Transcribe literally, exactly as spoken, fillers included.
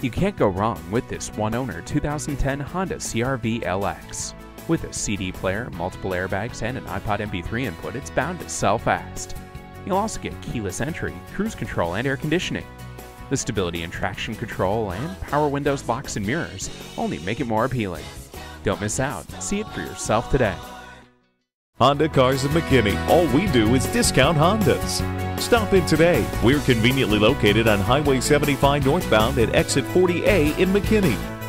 You can't go wrong with this one-owner two thousand ten Honda C R V L X. With a C D player, multiple airbags, and an iPod M P three input, it's bound to sell fast. You'll also get keyless entry, cruise control, and air conditioning. The stability and traction control and power windows, locks, and mirrors only make it more appealing. Don't miss out. See it for yourself today. Honda Cars of McKinney. All we do is discount Hondas. Stop in today. We're conveniently located on Highway seventy-five northbound at exit forty A in McKinney.